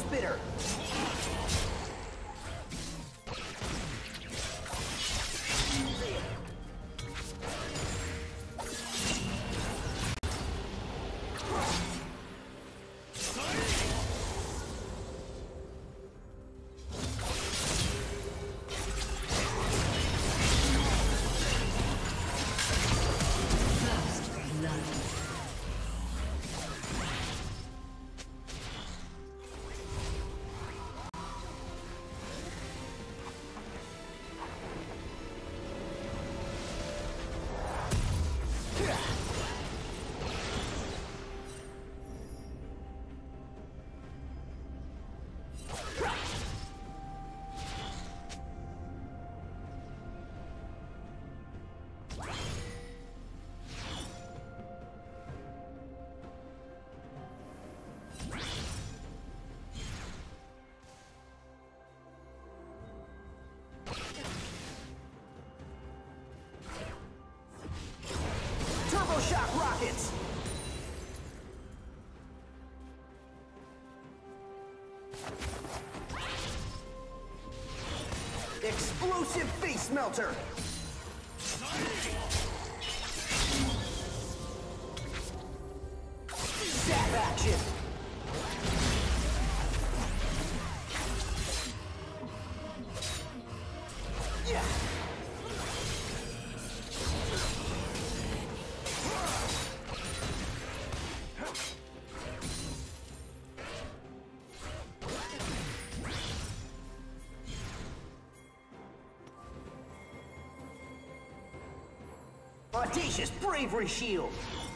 spitter. Shock rockets! Explosive face melter! Zap action! Yeah! Audacious bravery shield!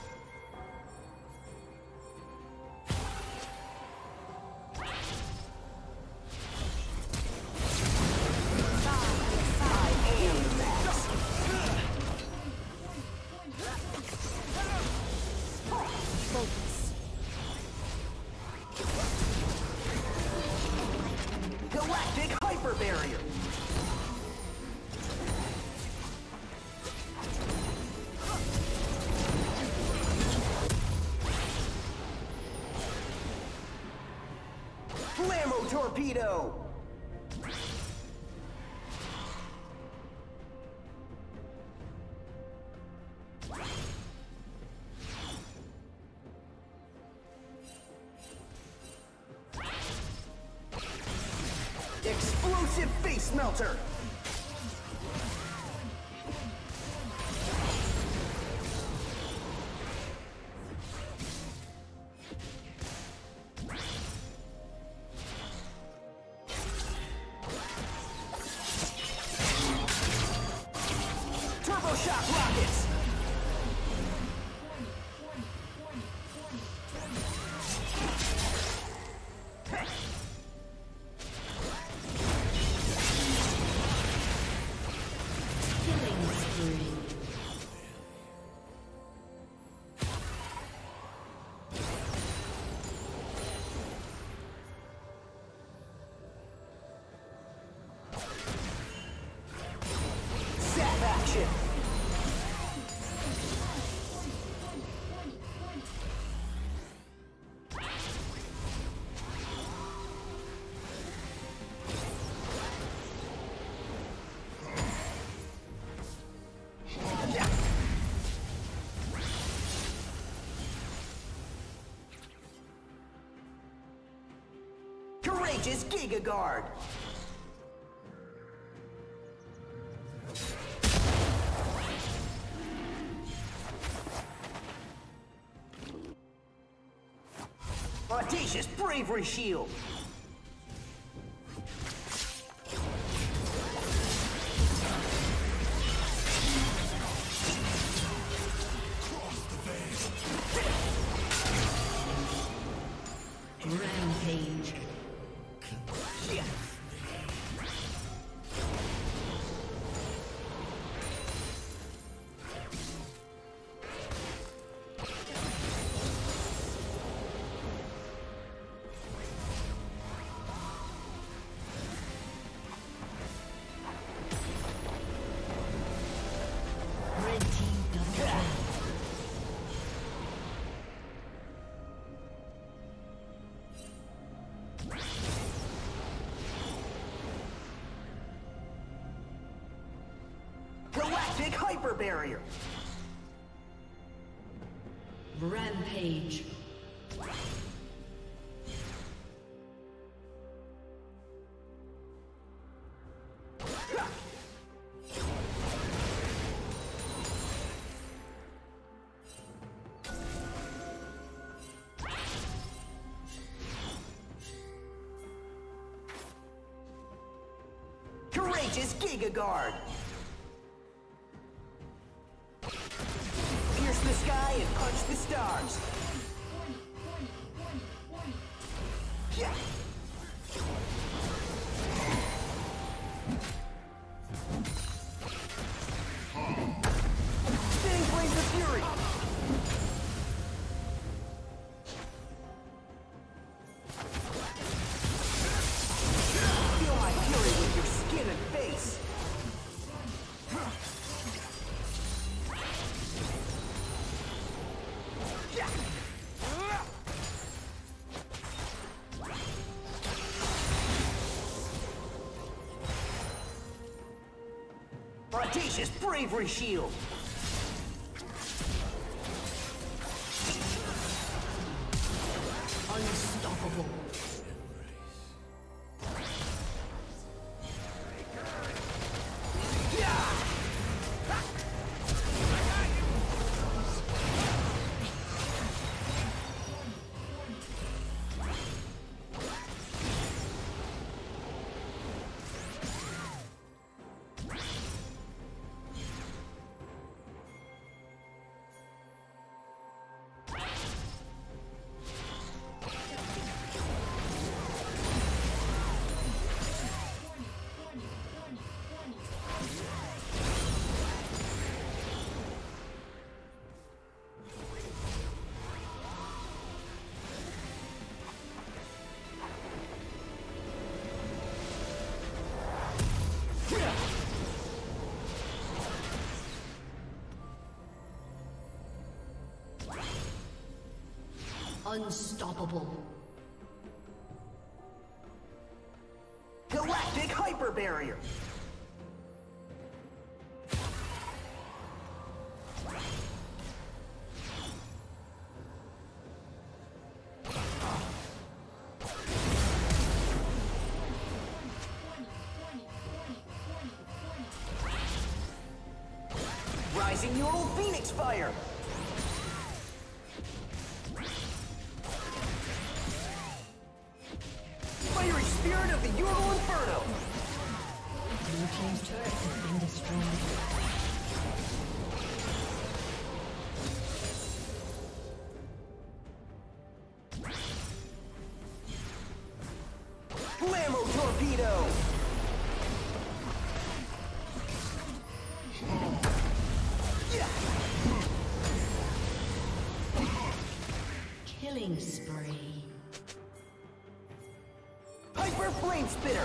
Galactic hyper barrier! Flammo torpedo! Explosive face melter! Turbo shock rockets! Zap action! Courageous Giga Guard! Audacious bravery shield! Rampage. Yeah. hyper barrier. Rampage. Courageous Giga Guard. Pierce the sky and punch the stars. Yeah. Spinning Flames of Fury. Feel my fury with your skin and face. Audacious Bravery Shield. Unstoppable. Unstoppable. Galactic Hyper Barrier. Rising Neural Phoenix Fire. Fiery Spirit of the Ural Inferno. Blue team's turret has been destroyed. Blammo Torpedo. Killing spree. Hyper Flame Spitter.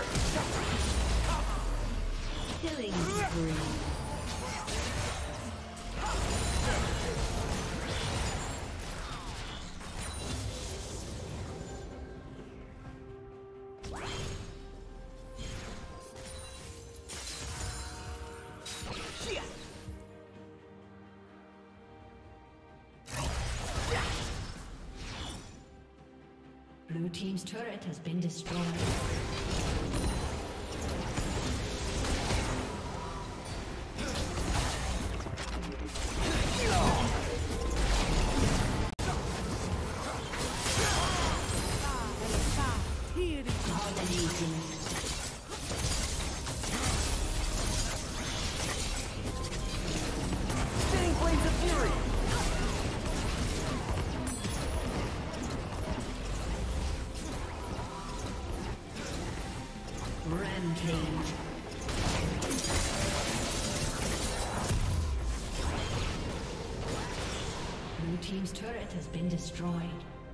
Killing spree. Blue team's turret has been destroyed. Spinning Flames of Fury. Rampage. Blue team's turret has been destroyed.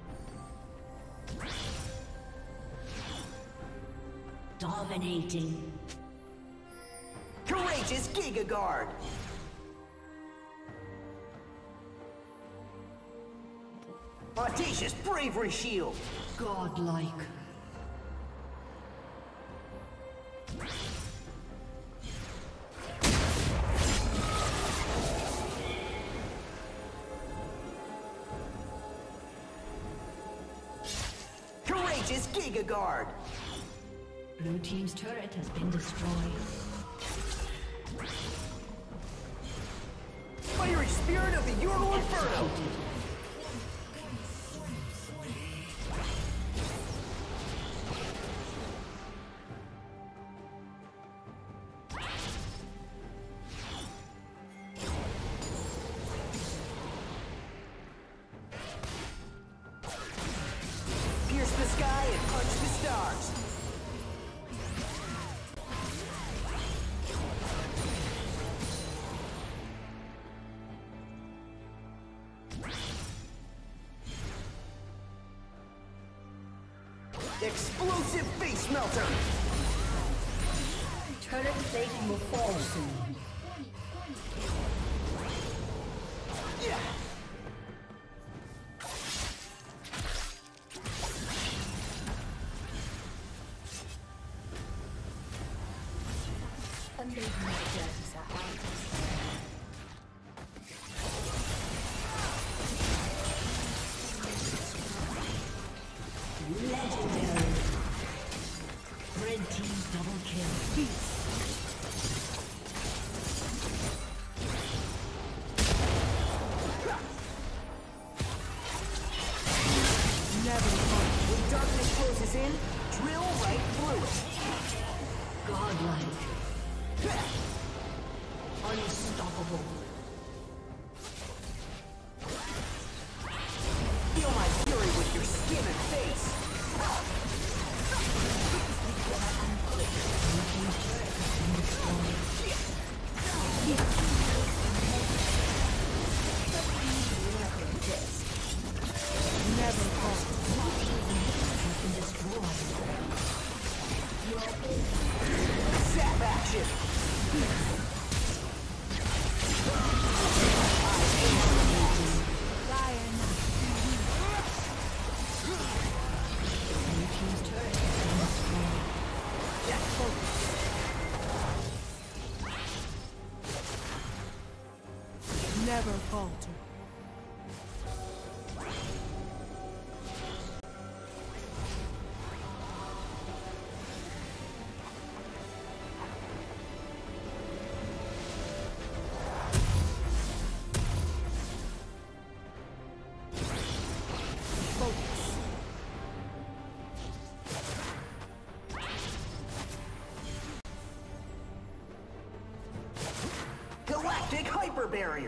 Dominating. Courageous Giga Guard. Audacious Bravery Shield. Godlike. Outrageous Giga Guard! Blue team's turret has been destroyed. Fiery Spirit of the Yone Inferno! Pierce the sky and punch the stars! Explosive face melter! Turret plating will fall soon. Yeah! Legendary. Red team double kill. When darkness closes in, drill right through it. Godlike. Unstoppable. Feel my fury with your skin and face. Never fall. Has been destroyed. Zap action! Blue team's turret has been destroyed. Never falter. Galactic Hyper Barrier!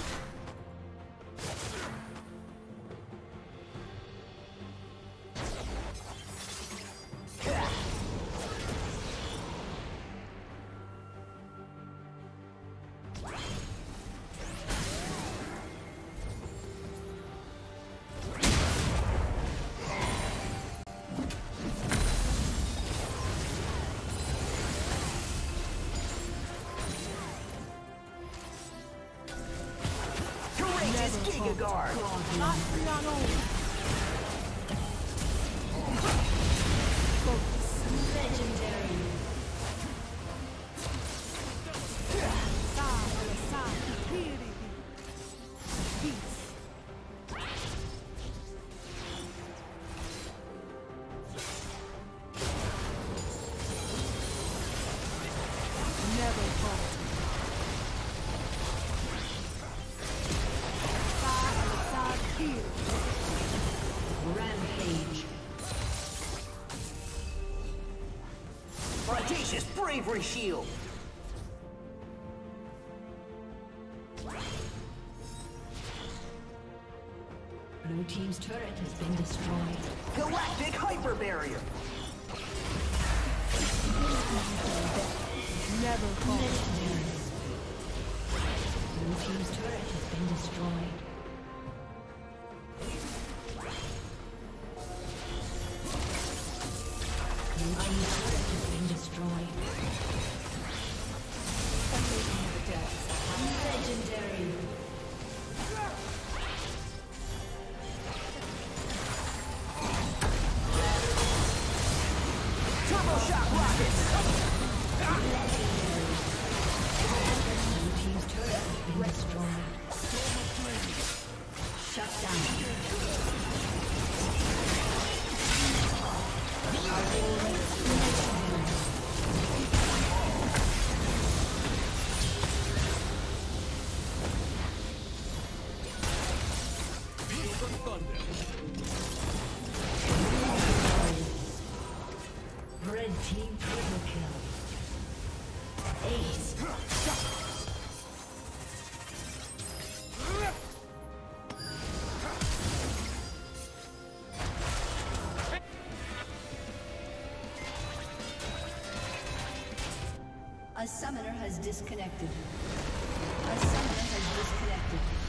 Courageous Giga Guard! Legendary. Never falter. Rampage. Audacious Bravery Shield! Blue team's turret has been destroyed. Galactic Hyper Barrier! Never falter. Legendary. Blue team's turret has been destroyed. Blue team's turret has been destroyed. Legendary. Turbo Shock Rockets! Blue team's turret has been destroyed. Shut down. Red team triple kill. Ace. A summoner has disconnected. A summoner has disconnected.